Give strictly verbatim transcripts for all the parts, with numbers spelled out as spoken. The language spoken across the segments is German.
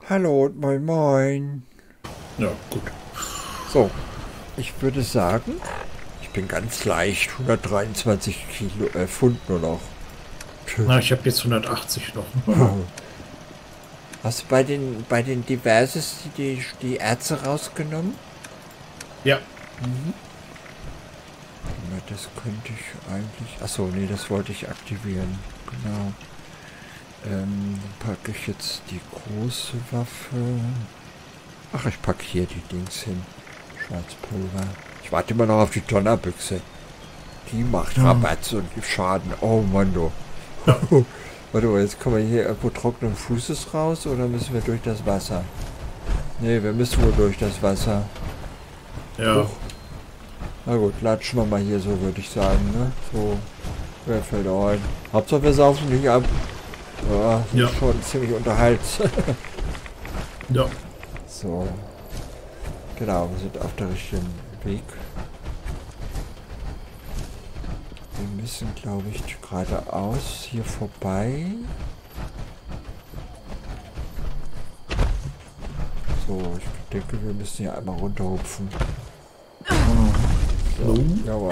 Hallo und moin moin. Ja, gut. So, ich würde sagen, ich bin ganz leicht, hundertdreiundzwanzig Kilo, äh, Pfund nur noch. Na, ich habe jetzt hundertachtzig noch. Hast du bei den, bei den Diverses die, die, die Erze rausgenommen? Ja. Mhm. Ja, das könnte ich eigentlich... Achso, nee, das wollte ich aktivieren. Genau. Ähm, dann packe ich jetzt die große Waffe. Ach, ich packe hier die Dings hin. Schwarzpulver. Ich warte immer noch auf die Donnerbüchse. Die macht Rabatz und gibt Schaden. Oh Mann, du. Ja. Warte mal, jetzt kommen wir hier irgendwo trockenen Fußes raus oder müssen wir durch das Wasser? Ne, wir müssen wohl durch das Wasser. Ja. Huch. Na gut, latschen wir mal hier so, würde ich sagen, ne? So, wer fällt ein? Hauptsache wir saufen nicht ab. Ja, das Ja. ist schon ziemlich unterhalts. Ja. So. Genau, wir sind auf der richtigen Weg. Wir müssen, glaube ich, geradeaus hier vorbei. So, ich denke, wir müssen hier einmal runterhupfen. So, jawohl.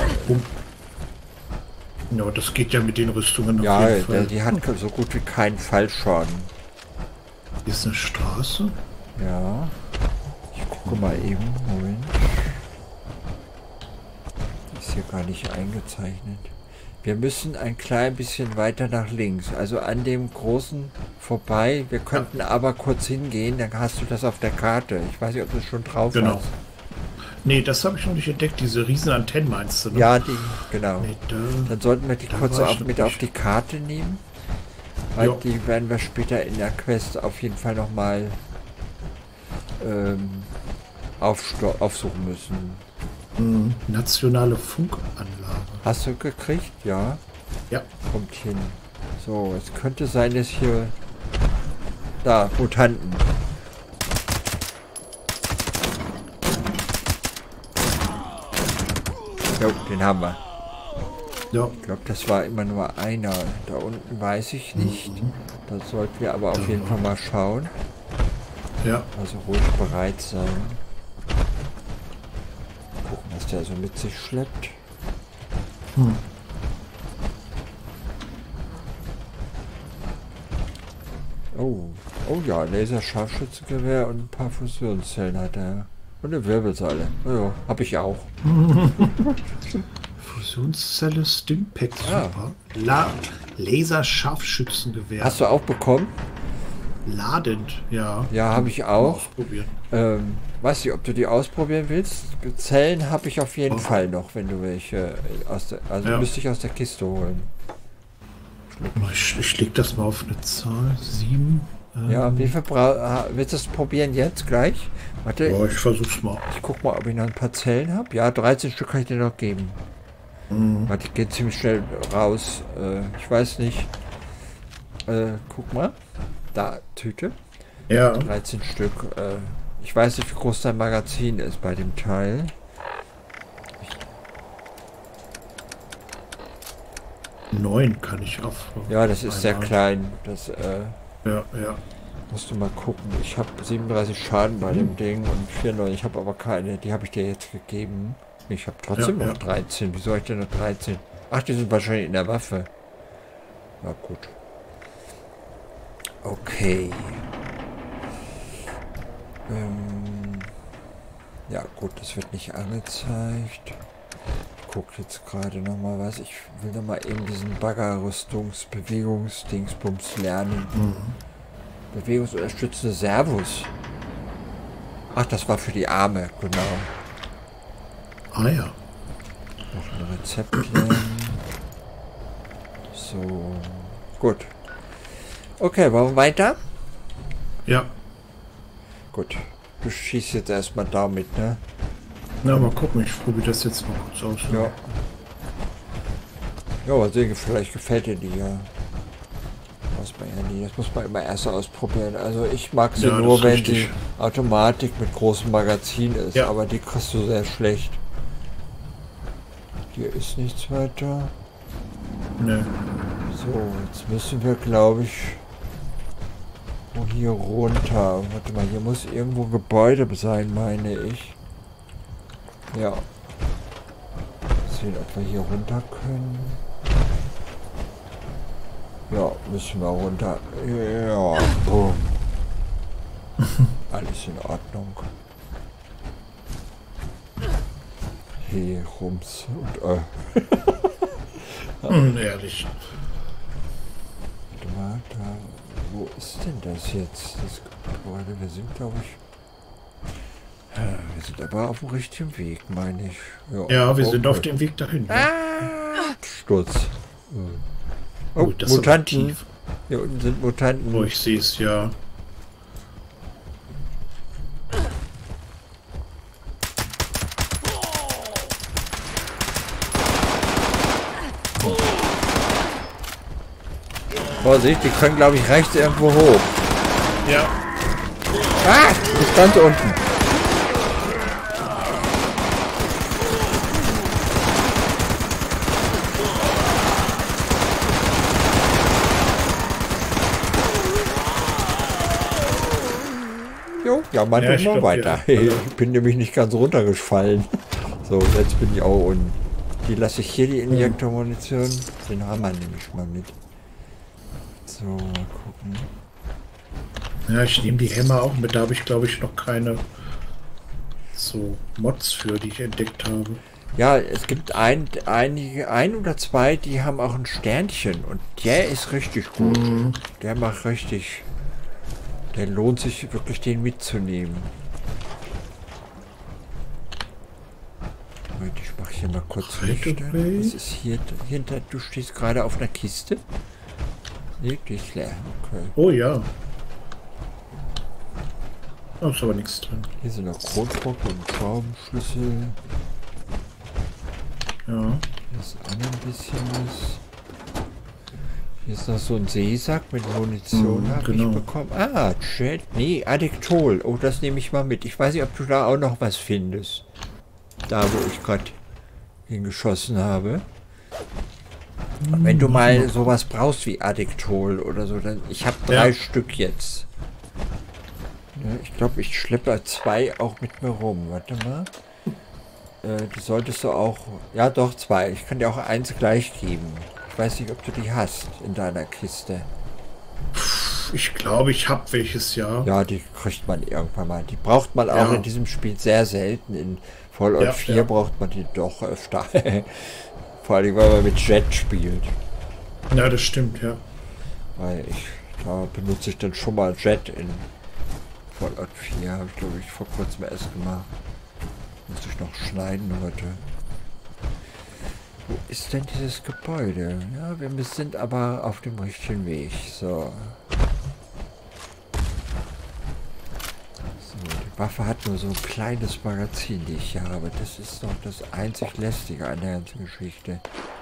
Ja, das geht ja mit den Rüstungen auf Ja, jeden der, Fall. die hat so gut wie keinen Fallschaden. Hier ist eine Straße. Ja. Ich gucke mal eben. Moment. Die ist hier gar nicht eingezeichnet. Wir müssen ein klein bisschen weiter nach links. Also an dem großen vorbei. Wir könnten ja. aber kurz hingehen. Dann hast du das auf der Karte. Ich weiß nicht, ob du es schon drauf Genau. hast. Nee, das habe ich noch nicht entdeckt. Diese riesen Antennen meinst du, ne? Ja, die, genau. Nee, da, Dann sollten wir die da kurz war auf, ich noch mit nicht. auf die Karte nehmen. Weil Ja. die werden wir später in der Quest auf jeden Fall nochmal ähm, aufsto- aufsuchen müssen. Mhm. Nationale Funkanlage. Hast du gekriegt? Ja. Ja. Kommt hin. So, es könnte sein, dass hier... Da, Mutanten. Jo, den haben wir. Ja. Ich glaube, das war immer nur einer. Da unten weiß ich nicht. Mhm. Da sollten wir aber auf Da jeden war- Fall mal schauen. Ja. Also ruhig bereit sein. Gucken, was der so mit sich schleppt. Hm. Oh, oh ja, Laser-Scharfschützengewehr und ein paar Fusionszellen hat er. Und eine Wirbelsäule. Ja, hab ich auch. Fusionszelle, Stimpack, Ah. super. La Laser-Scharfschützengewehr. Hast du auch bekommen? Ladend, ja. Ja, habe ich auch. Ausprobieren. Ähm, weiß nicht, ob du die ausprobieren willst. Zellen habe ich auf jeden Oh. Fall noch, wenn du welche aus der, also Ja. müsste ich aus der Kiste holen. Ich, ich leg das mal auf eine Zahl. Sieben. Ähm, Ja, wie viel bra willst du es probieren jetzt gleich? Warte, ja, ich versuch's mal. ich guck mal, ob ich noch ein paar Zellen habe. Ja, dreizehn Stück kann ich dir noch geben. Mhm. Warte, ich gehe ziemlich schnell raus. Äh, ich weiß nicht. Äh, guck mal. Da, Tüte. Ja. dreizehn Stück. Äh, ich weiß nicht, wie groß dein Magazin ist bei dem Teil. Neun kann ich auf. Ja, das ist sehr einmal. klein. Das äh, Ja, ja. musst du mal gucken. Ich habe siebenunddreißig Schaden bei dem Ding und vierundneunzig. Ich habe aber keine. Die habe ich dir jetzt gegeben. Ich habe trotzdem Ja, noch ja. dreizehn. Wieso habe ich denn noch dreizehn? Ach, die sind wahrscheinlich in der Waffe. Na gut. Okay. Ähm, ja gut, das wird nicht angezeigt. Ich gucke jetzt gerade noch mal was. Ich will noch mal eben diesen Bagger-Rüstungs-Bewegungsdingsbums lernen. Mhm. Bewegungsunterstützende Servus. Ach, das war für die Arme, genau. Ah ja. Noch ein Rezept lernen. So, gut. Okay, wollen wir weiter? Ja. Gut. Du schießt jetzt erstmal damit, ne? Na, mal gucken. Ich probiere das jetzt mal kurz aus. Ja. Ja, mal sehen, vielleicht gefällt dir die ja. Muss man ja nie. Das muss man immer erst ausprobieren. Also ich mag sie Ja, das nur, ist wenn richtig. die Automatik mit großem Magazin ist. Ja. Aber die kriegst du sehr schlecht. Hier ist nichts weiter. Ne. So, jetzt müssen wir, glaube ich... Wo irgendwo hier runter. Warte mal, hier muss irgendwo Gebäude sein, meine ich. Ja. Sehen, ob wir hier runter können. Ja, müssen wir runter. Ja, boom. Alles in Ordnung. Hey, Rums und äh. Hm, ehrlich. Warte mal, da. Wo ist denn das jetzt? Das Gebäude, wir sind, glaube ich. Wir sind aber auf dem richtigen Weg, meine ich. Ja, Ja, wir okay. sind auf dem Weg dahin. Ne? Ah, Sturz. Oh, Oh, das ist aber Mutanten. tief. Hier unten sind Mutanten. Oh, ich sehe es ja. Vorsicht, die können, glaube ich, rechts irgendwo hoch. Ja. Ah, bis ganz unten. Jo, ja, man Ja, ja, ich mal glaub, weiter. ja. Ich bin nämlich nicht ganz runtergefallen. So, jetzt bin ich auch unten. Die lasse ich hier, die Injektormunition. Den haben wir nämlich mal mit. So, mal gucken. Ja, ich nehme die Hämmer auch mit. Da habe ich, glaube ich, noch keine so Mods für, die ich entdeckt habe. Ja, es gibt ein, einige, ein oder zwei, die haben auch ein Sternchen. Und der ist richtig gut. Mhm. Der macht richtig... Der lohnt sich wirklich, den mitzunehmen. Moment, ich mache hier mal kurz Licht. Was ist hier hinter? Du stehst gerade auf einer Kiste? Nee, die ist leer. Okay. Oh ja. Da ist aber nichts drin. Hier sind noch Kronbrock und Schraubenschlüssel. Ja. Hier ist auch noch ein bisschen was. Hier ist noch so ein Seesack mit Munition, mm, habe genau. ich bekommen. Ah, Jet. Nee, Addiktol. Oh, das nehme ich mal mit. Ich weiß nicht, ob du da auch noch was findest. Da, wo ich gerade hingeschossen habe. Und wenn du mal sowas brauchst wie Addiktol oder so, dann... Ich habe drei ja. Stück jetzt. Ja, ich glaube, ich schleppe zwei auch mit mir rum. Warte mal. Äh, die solltest du auch... Ja, doch, zwei. Ich kann dir auch eins gleich geben. Ich weiß nicht, ob du die hast in deiner Kiste. Ich glaube, ich habe welches, ja. Ja, die kriegt man irgendwann mal. Die braucht man auch ja. in diesem Spiel sehr selten. In Fallout ja, vier ja. braucht man die doch öfter. Vor allem, weil man mit Jet spielt. Ja, das stimmt, ja. Weil ich, da benutze ich dann schon mal Jet in Fallout vier. Habe ich, glaube ich, vor kurzem erst gemacht. Muss ich noch schneiden heute. Wo ist denn dieses Gebäude? Ja, wir sind aber auf dem richtigen Weg. So. So, die Waffe hat nur so ein kleines Magazin, die ich hier habe. Das ist doch das einzig Lästige an der ganzen Geschichte.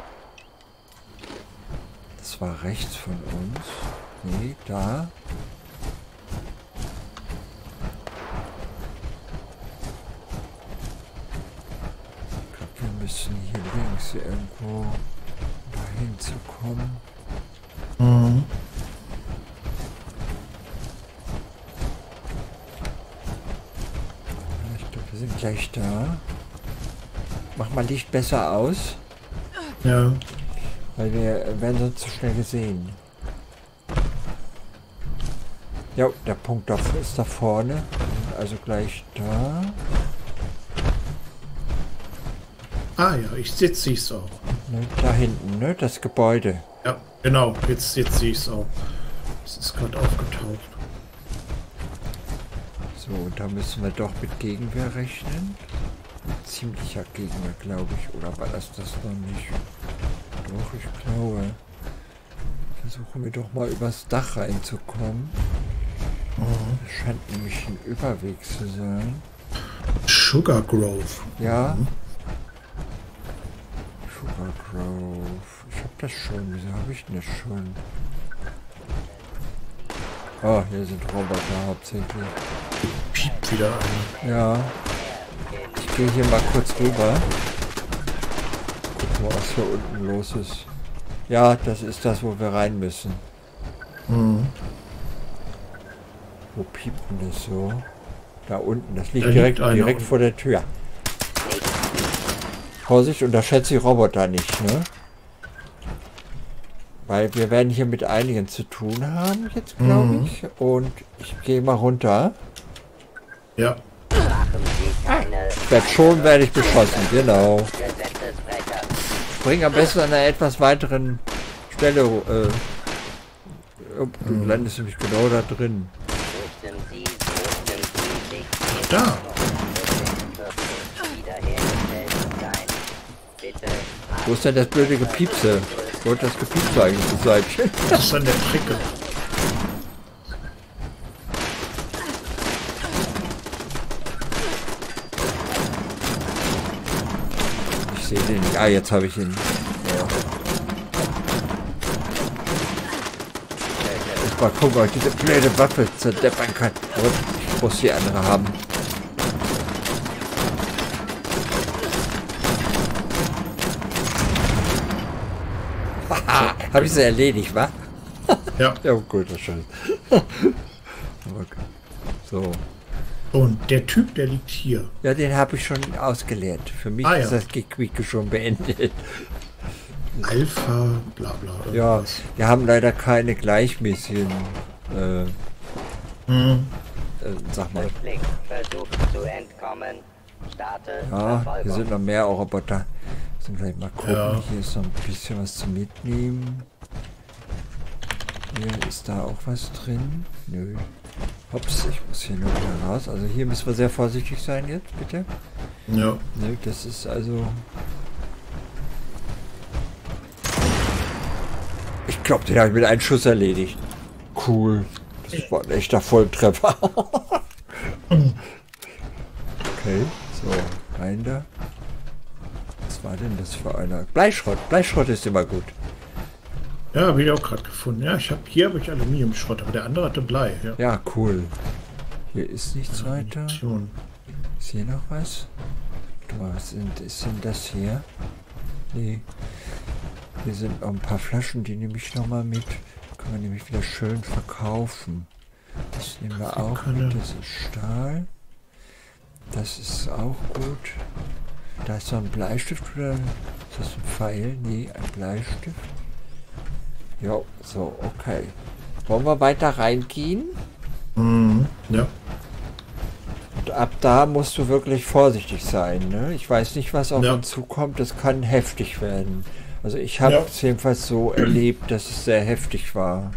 Das war rechts von uns. Nee, da. Wir müssen hier links irgendwo dahin zu kommen. Mhm. Ich glaube, wir sind gleich da. Mach mal Licht besser aus. Ja. Weil wir werden sonst zu schnell gesehen. Ja, der Punkt ist da vorne. Also gleich da. Ah ja, ich jetzt sehe es auch. Ne, da hinten, ne? Das Gebäude. Ja, genau. Jetzt, jetzt sehe ich es auch. Es ist gerade aufgetaucht. So, und da müssen wir doch mit Gegenwehr rechnen. Ziemlicher Gegenwehr, glaube ich. Oder war das das noch nicht? Doch, ich glaube. Versuchen wir doch mal übers Dach reinzukommen. Mhm. Das scheint nämlich ein Überweg zu sein. Sugar Grove. Ja. Mhm. Sugar Grove. Ich habe das schon. Wieso habe ich denn das schon? Oh, hier sind Roboter hauptsächlich. Piept wieder ein. Ja. Ich gehe hier mal kurz rüber. Guck mal, was hier unten los ist. Ja, das ist das, wo wir rein müssen. Mhm. Wo piept denn das so? Da unten, das liegt Da direkt, liegt einer direkt unten. vor der Tür. Vorsicht, unterschätze die Roboter nicht, ne? Weil wir werden hier mit einigen zu tun haben jetzt, glaube Mhm. ich. Und ich gehe mal runter. Ja. Ich werde schon, werde ich beschossen, genau. Spring am besten an einer etwas weiteren Stelle. Äh, du Mhm. landest nämlich genau da drin. Da. Wo ist denn das blöde Gepiepse? Wo hat das Gepiepse eigentlich das Seitchen? Das ist an der Trecke. Ich sehe den nicht. Ah, jetzt habe ich ihn. Ja. Jetzt mal gucken, ob ich diese blöde Waffe zerdeppern kann. Und ich muss die andere haben. Haha, habe ich sie erledigt, wa? Ja. Ja, gut, das schon. Okay. So. Und der Typ, der liegt hier. Ja, den habe ich schon ausgeleert. Für mich Ah, ja. ist das Gequieke schon beendet. Alpha, bla bla. Ja, irgendwas. wir haben leider keine gleichmäßigen, äh, Mhm. äh, sag mal. Blick versucht zu entkommen. Starte Ja, hier Verfolgung. sind noch mehr Roboter. Müssen gleich mal gucken. Ja. Hier ist noch ein bisschen was zum Mitnehmen. Hier ist da auch was drin. Nö. Hops, ich muss hier nur wieder raus. Also hier müssen wir sehr vorsichtig sein jetzt, bitte. Ja. Nö, das ist also... Ich glaube, den habe ich mit einem Schuss erledigt. Cool. Das war ein echter Volltreffer. Okay, so, rein da. Was war denn das für einer? Bleischrott. Bleischrott ist immer gut. Ja, habe ich auch gerade gefunden. Ja, ich habe hier habe ich Aluminiumschrott, aber der andere hatte Blei. Ja. Ja, cool. Hier ist nichts weiter. Munition. Ist hier noch was? Du, was sind, ist denn das hier? Nee. Hier sind noch ein paar Flaschen, die nehme ich noch mal mit. Können wir nämlich wieder schön verkaufen. Das nehmen wir auch Kaffeekanne. mit. Das ist Stahl. Das ist auch gut. Da ist so ein Bleistift oder ist das ein Pfeil? Nee, ein Bleistift. Jo, so, okay. Wollen wir weiter reingehen? Mhm. Ja. Und ab da musst du wirklich vorsichtig sein, ne? Ich weiß nicht, was auf Ja. uns zukommt. Das kann heftig werden. Also ich habe Ja. es jedenfalls so erlebt, dass es sehr heftig war.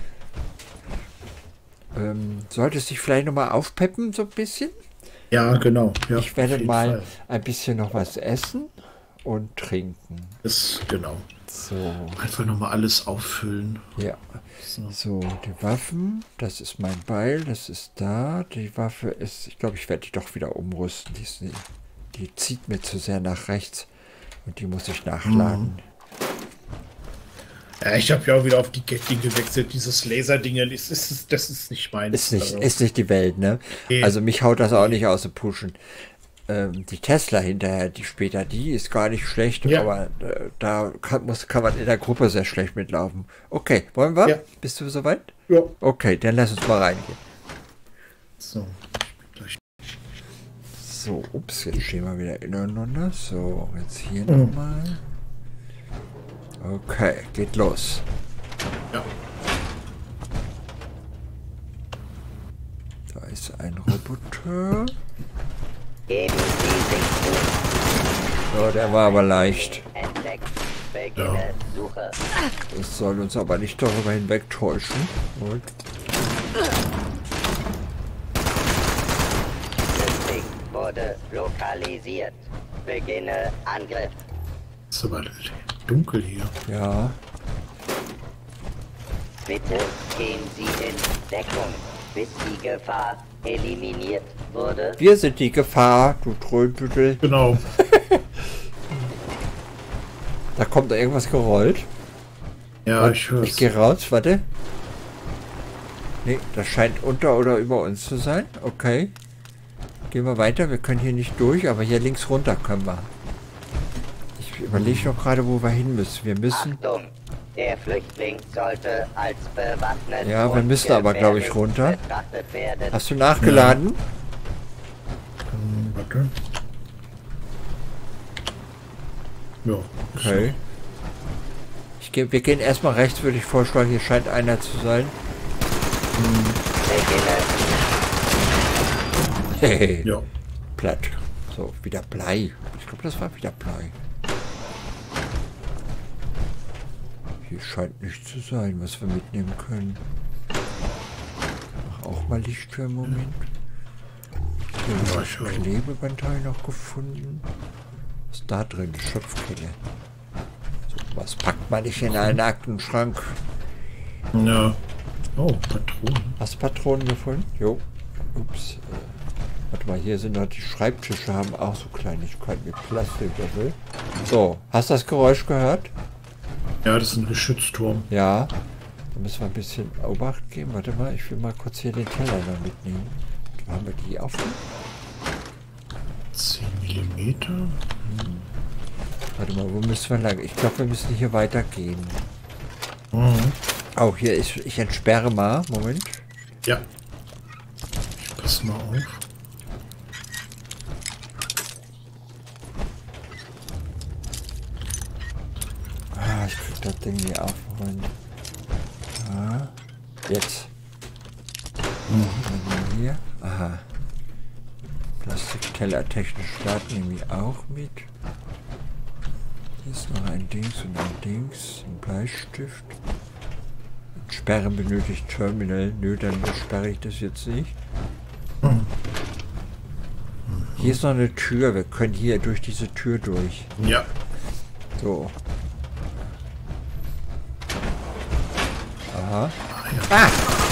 Ähm, solltest dich vielleicht nochmal aufpeppen, so ein bisschen? Ja, genau. Ja, Ich werde auf jeden mal Fall. ein bisschen noch was essen und trinken. Das, genau. So, Einfach nochmal alles auffüllen. ja. So. So, die Waffen, das ist mein Beil, das ist da. Die Waffe ist, ich glaube, ich werde die doch wieder umrüsten. Die, ist, nie- die zieht mir zu sehr nach rechts und die muss ich nachladen. Ja, ich habe ja auch wieder auf die Gatling gewechselt. Dieses Laserding, das ist, das ist nicht meins. Ist nicht, Also, ist nicht die Welt, ne? Nee. Also mich haut das auch nicht aus dem Pushen. Ähm, die Tesla hinterher, die später, die ist gar nicht schlecht, Ja. aber äh, da kann, muss, kann man in der Gruppe sehr schlecht mitlaufen. Okay, wollen wir? Ja. Bist du soweit? Ja. Okay, dann lass uns mal reingehen. So. Gleich. So, ups, jetzt stehen wir wieder ineinander. So, jetzt hier Mhm. nochmal. Okay, geht los. Ja. Da ist ein Roboter. Geben Sie sich zu. So, der war aber leicht. Entdeckt. Beginne Ja. Suche. Das soll uns aber nicht darüber hinwegtäuschen. Und System wurde lokalisiert. Beginne Angriff. Ist aber dunkel hier. ja, Bitte gehen Sie in Deckung, bis die Gefahr eliminiert wurde. wir sind die Gefahr, du Trödbüttel. Genau. Da kommt da irgendwas gerollt. Ja, ich höre Ich es. gehe raus, warte. Nee, das scheint unter oder über uns zu sein. Okay. Gehen wir weiter. Wir können hier nicht durch, aber hier links runter können wir. Ich überlege noch gerade, wo wir hin müssen. Wir müssen... Achtung, Der Flüchtling sollte als bewaffnet. Ja, wir und müssen aber, glaube ich, gefährlich runter. betrachtet werden. Hast du nachgeladen? Hm, warte. Ja. Okay. Ich geh, wir gehen erstmal rechts, würde ich vorschlagen. Hier scheint einer zu sein. Hey, Ja. platt. So, wieder Blei. Ich glaube, das war wieder Blei. Hier scheint nichts zu sein, was wir mitnehmen können. Mach auch mal Licht für einen Moment. Hier ist ein Klebebandteil noch gefunden. Was ist da drin? Schöpfkelle. So, was packt man nicht in einen Aktenschrank? Ja. Oh, Patronen. Hast du Patronen gefunden? Jo. Ups. Äh, warte mal, hier sind noch die Schreibtische, haben auch so Kleinigkeiten mit Plastikdeckel. So, hast du das Geräusch gehört? Ja, das ist ein Geschützturm. Ja. Da müssen wir ein bisschen Obacht geben. Warte mal, ich will mal kurz hier den Teller noch mitnehmen. Haben wir die offen? zehn Millimeter. Hm. Warte mal, wo müssen wir lang? Ich glaube, wir müssen hier weitergehen. Mhm. Auch hier ist, ich entsperre mal. Moment. Ja. Ich passe mal auf. Ah, ich krieg das Ding hier aufgeräumt. Ah, jetzt. Mhm. Hier. Aha. Plastikteller technisch starten nehme ich auch mit. Hier ist noch ein Dings und ein Dings. Ein Bleistift. Sperren benötigt Terminal. Nö, dann sperre ich das jetzt nicht. Hier ist noch eine Tür. Wir können hier durch diese Tür durch. Ja. So. Aha. Ah!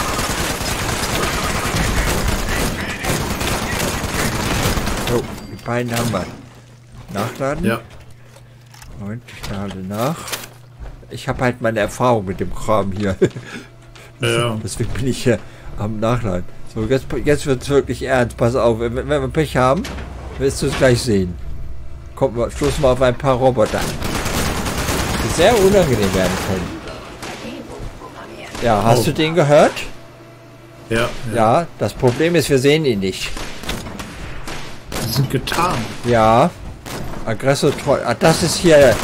So, die beiden haben wir. Nachladen? Ja. Moment, ich lade nach. Ich habe halt meine Erfahrung mit dem Kram hier. Ja. Deswegen bin ich hier am Nachladen. So, jetzt, jetzt wird es wirklich ernst. Pass auf, wenn, wenn wir Pech haben, wirst du es gleich sehen. Kommt mal, stoßen wir auf ein paar Roboter. Die sehr unangenehm werden können. Ja, hast Oh. du den gehört? Ja. Ja, das Problem ist, wir sehen ihn nicht. Die sind getan. Ja. Aggressor-Troll. Ah, das ist hier.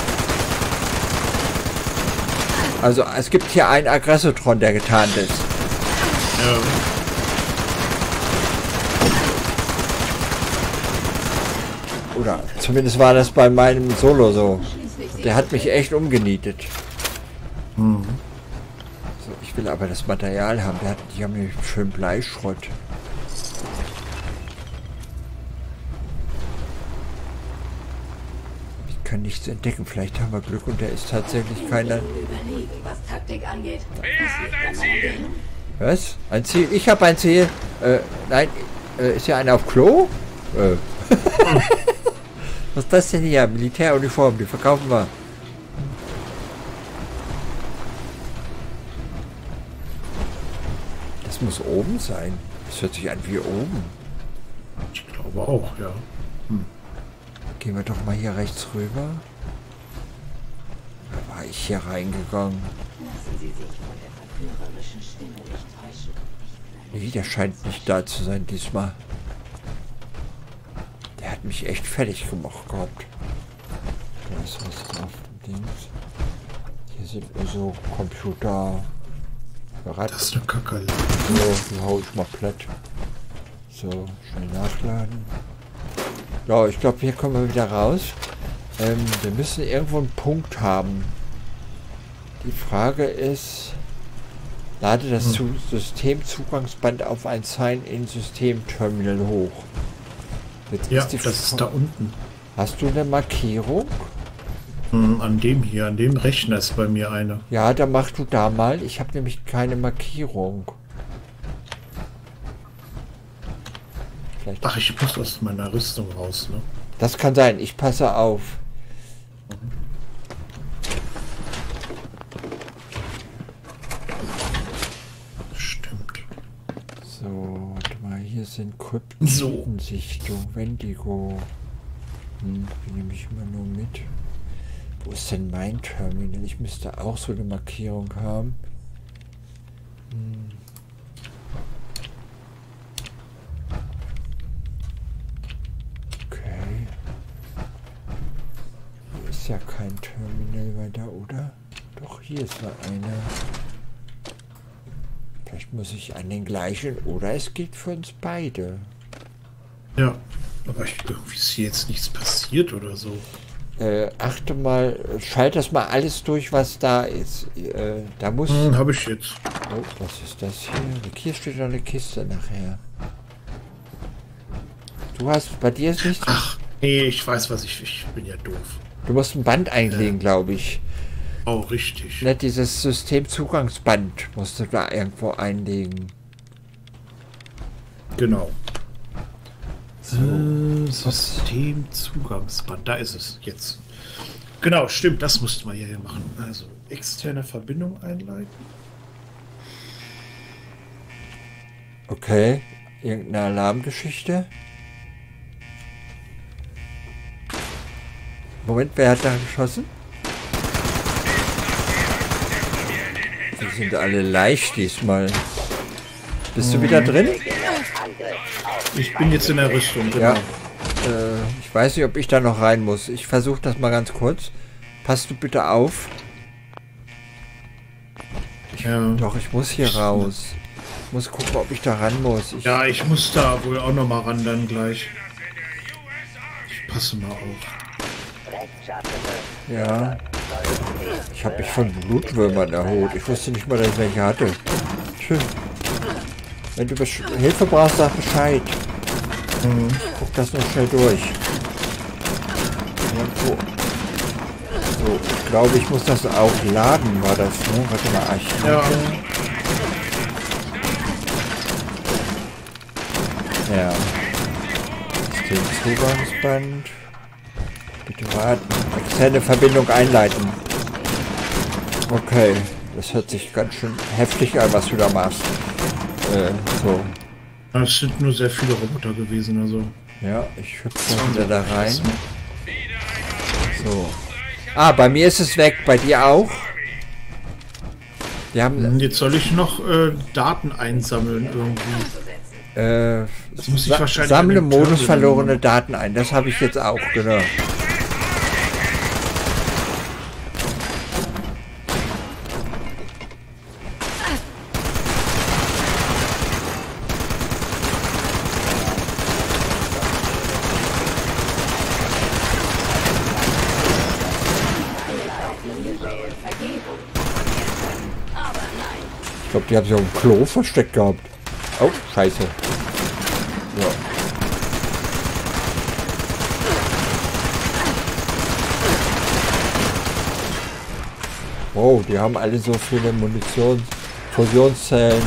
Also es gibt hier einen Aggressotron, der getarnt ist. Ja. Oder zumindest war das bei meinem Solo so. Der hat mich echt umgenietet. Mhm. So, ich will aber das Material haben. Der hat, die haben hier schön Bleischrott. Ich kann nichts entdecken. Vielleicht haben wir Glück und der ist tatsächlich keiner. Überlegen, was Taktik angeht. Wer hat ein Ziel? Was? Ein Ziel? Ich habe ein Ziel. Äh, nein, äh, ist ja einer auf Klo? Äh. Was ist das denn hier? Militäruniform, die verkaufen wir. Das muss oben sein. Das hört sich an wie oben. Ich glaube auch, ja. Gehen wir doch mal hier rechts rüber. Da war ich hier reingegangen. Lassen Sie sich von der verführerischen Stimme nicht täuschen. Nee, der scheint nicht da zu sein diesmal. Der hat mich echt fertig gemacht gehabt. Da ist was drauf. Dings. Hier sind nur so Computer. Rad. Das ist eine Kakerlake. So, die hau ich mal platt. So, schnell nachladen. Ja, ich glaube, hier kommen wir wieder raus. Ähm, wir müssen irgendwo einen Punkt haben. Die Frage ist, lade das Hm. Systemzugangsband auf ein Sign-in-System-Terminal hoch. Jetzt Ja, ist die das ist Fra- da unten. Hast du eine Markierung? Hm, an dem hier, an dem Rechner ist bei mir eine. Ja, dann mach du da mal. Ich habe nämlich keine Markierung. Vielleicht. Ach, ich muss aus meiner Rüstung raus, ne? Das kann sein. Ich passe auf. Stimmt. So, warte mal. Hier sind So. Kryptensichtung, Wendigo. Hm, die nehme ich immer nur mit. Wo ist denn mein Terminal? Ich müsste auch so eine Markierung haben. Hm. Okay. Hier ist ja kein Terminal weiter, oder? Doch, hier ist mal einer. Vielleicht muss ich an den gleichen, oder es geht für uns beide. Ja, aber ich, irgendwie ist hier jetzt nichts passiert oder so. Äh, achte mal, schalt das mal alles durch, was da ist. Äh, da muss... Hm, habe ich jetzt. Oh, was ist das hier? Hier steht noch eine Kiste nachher. Du hast, bei dir ist nichts... Ach, nee, ich weiß, was ich... Ich bin ja doof. Du musst ein Band einlegen, äh. glaube ich. Oh, richtig. Ne, dieses Systemzugangsband musst du da irgendwo einlegen. Genau. So, Systemzugangsband, da ist es jetzt. Genau, stimmt, das mussten wir hier machen. Also, externe Verbindung einleiten. Okay, irgendeine Alarmgeschichte. Moment, wer hat da geschossen? Die sind alle leicht diesmal. Bist du wieder drin? Ich bin jetzt in der Rüstung, genau. Ja. Äh, ich weiß nicht, ob ich da noch rein muss. Ich versuche das mal ganz kurz. Passt du bitte auf. Ich, ja. Doch, ich muss hier raus. Ich muss gucken, ob ich da ran muss. Ich, ja, ich muss da wohl auch noch mal ran dann gleich. Ich passe mal auf. Ja. Ich habe mich von Blutwürmern erholt. Ich wusste nicht mal, dass ich welche hatte. Tschüss. Wenn du Hilfe brauchst, sag Bescheid. Mhm. Guck das noch schnell durch. So. So, ich glaube, ich muss das auch laden, war das, ne? Warte mal, Archiv. Ja. Ja. Systemzugangsband. Bitte warten. Externe Verbindung einleiten. Okay. Das hört sich ganz schön heftig an, was du da machst. Äh, so. Es sind nur sehr viele Roboter gewesen, also. Ja, ich hüpfe wieder da rein. So. Ah, bei mir ist es weg. Bei dir auch? Die haben. Jetzt soll ich noch äh, Daten einsammeln irgendwie. Äh, das muss ich sa wahrscheinlich sammle Modus verlorene Daten ein. Das habe ich jetzt auch, genau. Ich glaube, die haben sich auf dem Klo versteckt gehabt. Oh, scheiße. Ja. Wow, die haben alle so viele Munition, Fusionszellen.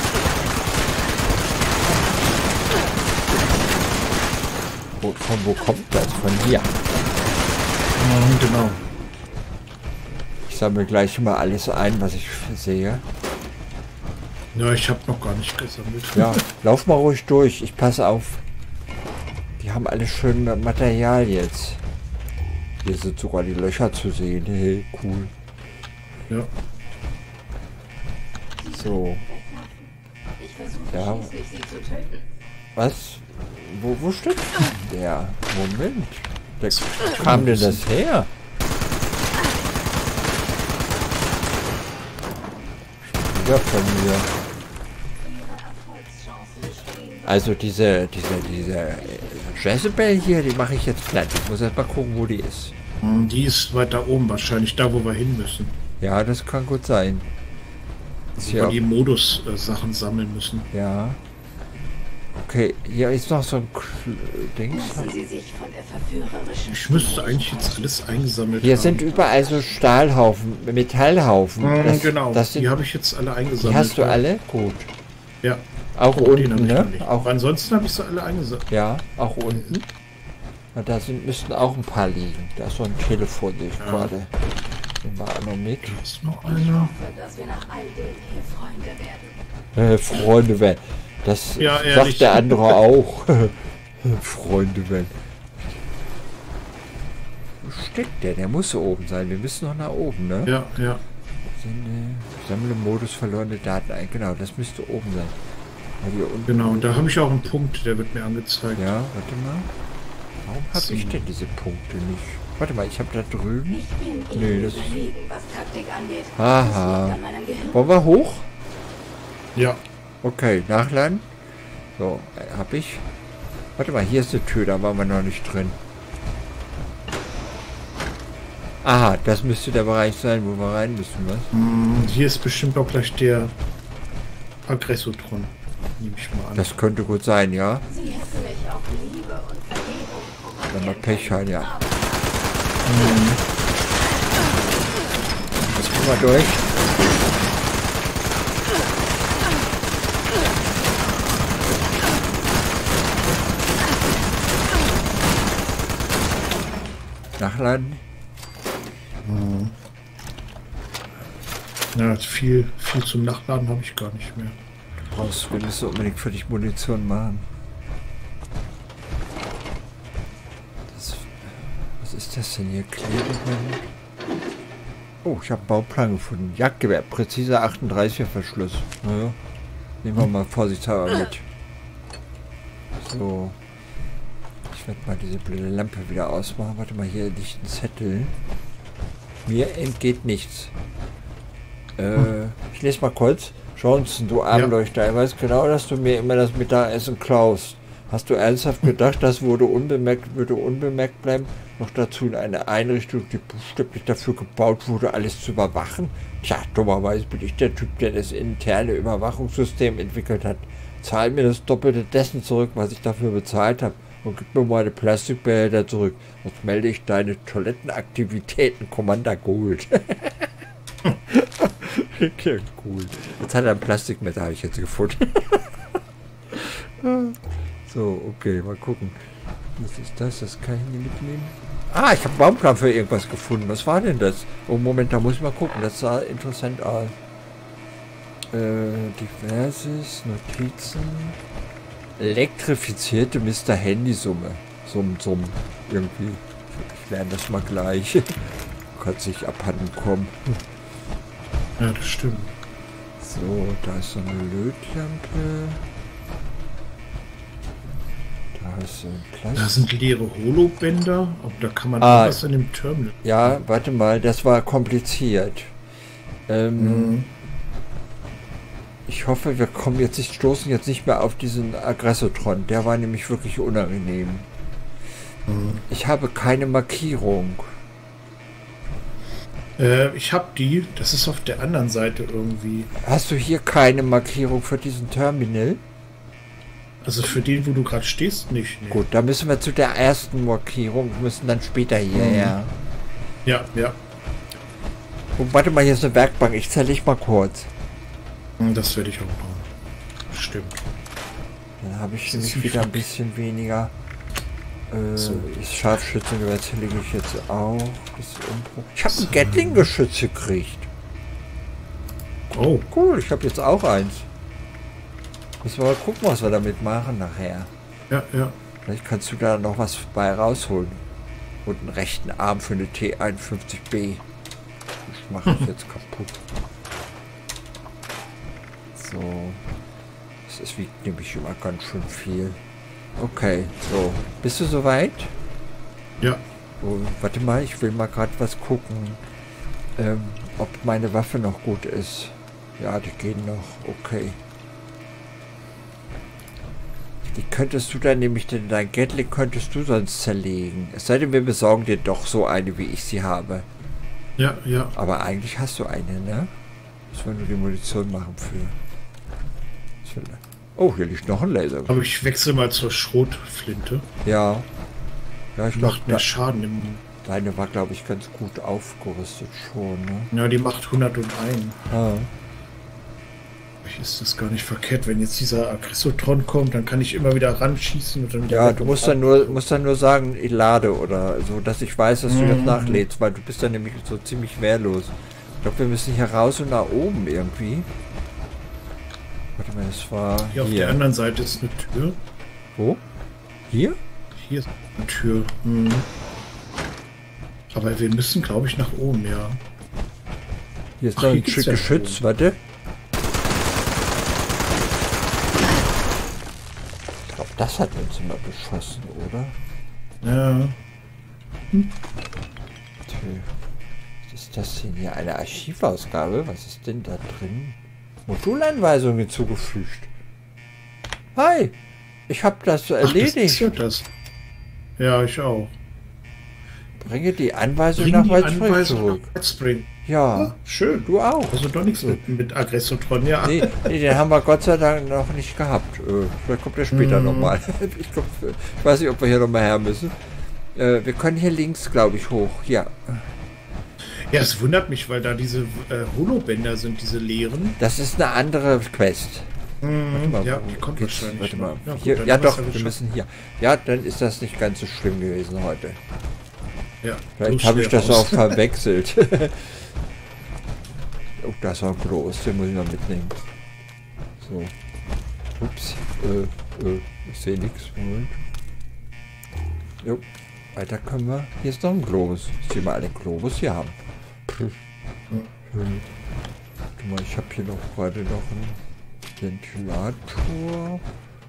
Wo, von wo kommt das? Von hier. Ja, genau. Ich sammle gleich mal alles ein, was ich sehe. Ja, ich habe noch gar nicht gesammelt. Ja, lauf mal ruhig durch. Ich passe auf. Die haben alle schön Material jetzt. Hier sind sogar die Löcher zu sehen. Hey, cool. Ja. So. Ja. Was? Wo, wo steht der? Moment. Der, wo kam denn das her? Wieder von mir. Also diese, diese, diese Jezebel hier, die mache ich jetzt platt. Ich muss erst mal gucken, wo die ist. Die ist weiter oben wahrscheinlich, da wo wir hin müssen. Ja, das kann gut sein. Wo wir die Modus-Sachen sammeln müssen. Ja. Okay, hier ist noch so ein Ding. Ich müsste eigentlich jetzt alles eingesammelt Hier haben. sind überall so Stahlhaufen, Metallhaufen. Mhm, das, genau, das sind, die habe ich jetzt alle eingesammelt. Die hast du alle? Gut. Ja. Auch oh, unten, ne? Auch, ansonsten habe ich sie alle eingesammelt. Ja, auch unten. Ja, da sind, müssten auch ein paar liegen. Da ist so ein Telefon, sehe ich ja. gerade. Den war auch noch mit. Da ist noch einer. Äh, Freunde werden. Das ja, sagt der andere auch. Freunde werden. Wo steckt der? Der muss oben sein. Wir müssen noch nach oben, ne? Ja, ja. Sende, sammle Modus verlorene Daten ein. Genau, das müsste oben sein. Weil wir unten Genau, und da habe ich auch einen Punkt, der wird mir angezeigt. ja, warte mal. Warum habe So. ich denn diese Punkte nicht? Warte mal, ich habe da drüben. Ich bin Nee, Ihnen das- überlegen, was Taktik angeht. Aha. Das liegt an meinem Gehirn. Wollen wir hoch? Ja. Okay, nachladen. So, äh, hab ich. Warte mal, hier ist eine Tür, da waren wir noch nicht drin. Aha, das müsste der Bereich sein, wo wir rein müssen, was? Hm, hier ist bestimmt auch gleich der Aggressotron. Nehme ich mal an. Das könnte gut sein, ja? Sie hätte mich auf Liebe und Vergebung Wenn wir programmieren Pech haben, ja. Mhm. Jetzt kommen wir durch. Nachladen. Ja, viel, viel zum Nachladen habe ich gar nicht mehr. Brauchst, wir müssen unbedingt für dich Munition machen. Das, was ist das denn hier? Klebeband? Oh, ich habe einen Bauplan gefunden. Jagdgewehr, präziser achtunddreißiger Verschluss. Naja, nehmen wir mal vorsichtshalber mit. So. Ich werde mal diese blöde Lampe wieder ausmachen. Warte mal, hier liegt ein Zettel. Mir entgeht nichts. Äh, ich lese mal kurz. Johnson, du Armleuchter, ich weiß genau, dass du mir immer das Mittagessen klaust. Hast du ernsthaft gedacht, das würde unbemerkt, würde unbemerkt bleiben? Noch dazu in einer Einrichtung, die buchstäblich dafür gebaut wurde, alles zu überwachen? Tja, dummerweise bin ich der Typ, der das interne Überwachungssystem entwickelt hat. Zahl mir das Doppelte dessen zurück, was ich dafür bezahlt habe. Und gib mir meine Plastikbehälter zurück. Sonst melde ich deine Toilettenaktivitäten Commander Gold. Ja, cool. Jetzt hat er ein Plastikmesser, habe ich jetzt gefunden. So, okay, mal gucken. Was ist das? Das kann ich nicht mitnehmen. Ah, ich habe einen Baumplan für irgendwas gefunden. Was war denn das? Oh, Moment, da muss ich mal gucken. Das sah interessant aus. Äh, diverses, Notizen. Elektrifizierte Mister Handysumme. Summ, Summ. Irgendwie. Ich lerne das mal gleich. Kann sich abhanden kommen. Ja, das stimmt. So, da ist so eine Lötlampe. Da ist so ein Da Plastik. sind leere Holobänder, aber da kann man Ah. was in dem Terminal. Ja, warte mal, das war kompliziert. Ähm, Mhm. Ich hoffe, wir kommen jetzt nicht, stoßen jetzt nicht mehr auf diesen Aggressotron. Der war nämlich wirklich unangenehm. Mhm. Ich habe keine Markierung. Äh, ich habe die, das ist auf der anderen Seite irgendwie. Hast du hier keine Markierung für diesen Terminal? Also für den, wo du gerade stehst, nicht. Nee. Gut, da müssen wir zu der ersten Markierung. Wir müssen dann später hierher. Ja, ja. Oh, warte mal, hier ist eine Werkbank. Ich zerleg mal kurz. Hm, das werde ich auch bauen. Stimmt. Dann habe ich Das nämlich ist wieder ein fuck. bisschen weniger. Äh, So. Das Scharfschützengewehr zerlege ich jetzt auch. Das ist Umbruch. Ich habe ein Gatling-Geschütz gekriegt. Oh, Cool, ich habe jetzt auch eins. Müssen wir mal gucken, was wir damit machen nachher. ja, ja. Vielleicht kannst du da noch was bei rausholen. Und einen rechten Arm für eine T einundfünfzig B. Das mache ich jetzt kaputt. So. Das ist, wiegt nämlich immer ganz schön viel. Okay, so. Bist du soweit? Ja, Oh, warte mal, ich will mal gerade was gucken. Ähm, ob meine Waffe noch gut ist. Ja, die gehen noch. Okay. Die könntest du dann nämlich, denn dein Gatling könntest du sonst zerlegen. Es sei denn, wir besorgen dir doch so eine, wie ich sie habe. ja, ja. Aber eigentlich hast du eine, ne? Müssen wir nur die Munition machen für. für oh, hier liegt noch ein Laser. Aber ich wechsle mal zur Schrotflinte. Ja. Ja, ich glaube, Macht mehr Schaden im. deine war, glaube ich, ganz gut aufgerüstet schon, ne? Ja, die macht hunderteins. Ah. Ist das gar nicht verkehrt, wenn jetzt dieser Aggressotron kommt, dann kann ich immer wieder ranschießen und dann wieder Ja, weg du und musst ab. dann nur, musst dann nur sagen, ich lade oder so, dass ich weiß, dass du Mhm. jetzt nachlädst, weil du bist dann nämlich so ziemlich wehrlos. Ich glaube, wir müssen hier raus und nach oben irgendwie. Warte mal, das war Hier hier. auf der anderen Seite ist eine Tür. Wo? Hier? Hier ist eine Tür. Mhm. Aber wir müssen, glaube ich, nach oben, ja. Hier ist Ach, noch hier ein geht's Stück ja Geschütz, schon. warte. Ich glaube, das hat uns immer beschossen, oder? Ja. Tö. Was ist das denn hier? Eine Archivausgabe? Was ist denn da drin? Modulanweisungen hinzugefügt. Hi! Ich habe das Ach, das ist erledigt. ja das. Ja, ich auch. Bringe die Anweisung Bring nach die White Spring Anweisung zurück. nach White Spring. Ja, Ah, schön. du auch. Also doch nichts mit, mit Aggressotron, ja. Nee, nee, den haben wir Gott sei Dank noch nicht gehabt. Äh, vielleicht kommt er später Mhm. nochmal. Ich, glaub, ich weiß nicht, ob wir hier nochmal her müssen. Äh, wir können hier links, glaube ich, hoch. Ja. Ja, es wundert mich, weil da diese äh, Holobänder sind, diese leeren. Das ist eine andere Quest. Mhm. Mal, Ja, wo die kommt geht's? wahrscheinlich. Warte mal. noch. Ja, gut, Hier, dann ja haben wir's doch, wir geschafft. müssen hier. Ja, dann ist das nicht ganz so schlimm gewesen heute. Ja, Vielleicht so habe ich schnell das raus. auch verwechselt. Oh, das war groß, den muss ich noch mitnehmen. So. Ups. Äh, äh, ich sehe nichts. Moment. Jo, weiter können wir. Hier ist noch ein Globus. Ich sehe mal alle Globus hier haben. Puh. Hm. Warte mal, ich habe hier noch gerade noch einen Ventilator.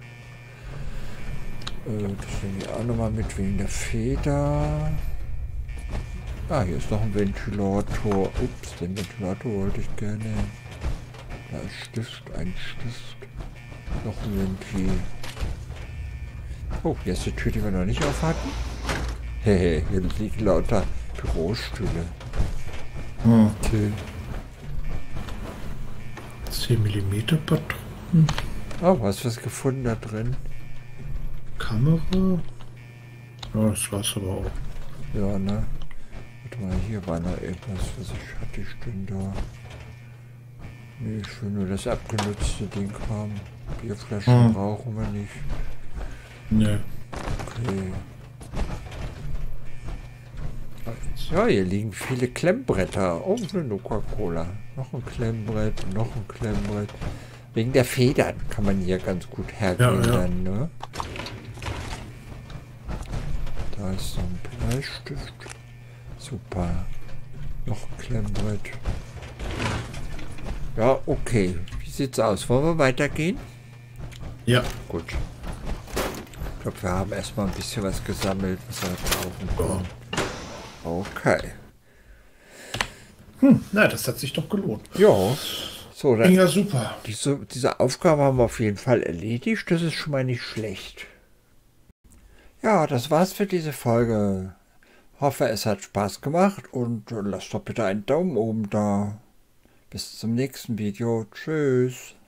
Äh, das nehme ich auch nochmal mit wegen der Feder. Ah, hier ist noch ein Ventilator. Ups, den Ventilator wollte ich gerne. Da ist Stift, ein Stift. Noch ein Ventil. Oh, hier ist die Tür, die wir noch nicht auf hatten. Hehe, hier liegen lauter Bürostühle. Hm. Okay. zehn Millimeter Patronen. Oh, hast du was gefunden da drin? Kamera. Ja, das war's aber auch. Ja, ne? Warte mal, hier war noch irgendwas, was ich hatte ich denn da? Nee, ich will nur das abgenutzte Ding haben. Bierflaschen Hm. brauchen wir nicht. Ne. Okay. Ja, hier liegen viele Klemmbretter. Oh, eine Coca-Cola. Noch ein Klemmbrett, noch ein Klemmbrett. Wegen der Federn kann man hier ganz gut hergehen Ja, ja. dann, ne? Da ist so ein Bleistift. Super. Noch ein Klemmbrett. Ja, okay. Wie sieht's aus? Wollen wir weitergehen? Ja. Gut. Ich glaube, wir haben erstmal ein bisschen was gesammelt, was wir brauchen können. Okay. Hm, na, das hat sich doch gelohnt. Ja. So, dann Ja, super. diese, diese Aufgabe haben wir auf jeden Fall erledigt. Das ist schon mal nicht schlecht. Ja, das war's für diese Folge. Hoffe, es hat Spaß gemacht und lasst doch bitte einen Daumen oben da. Bis zum nächsten Video. Tschüss.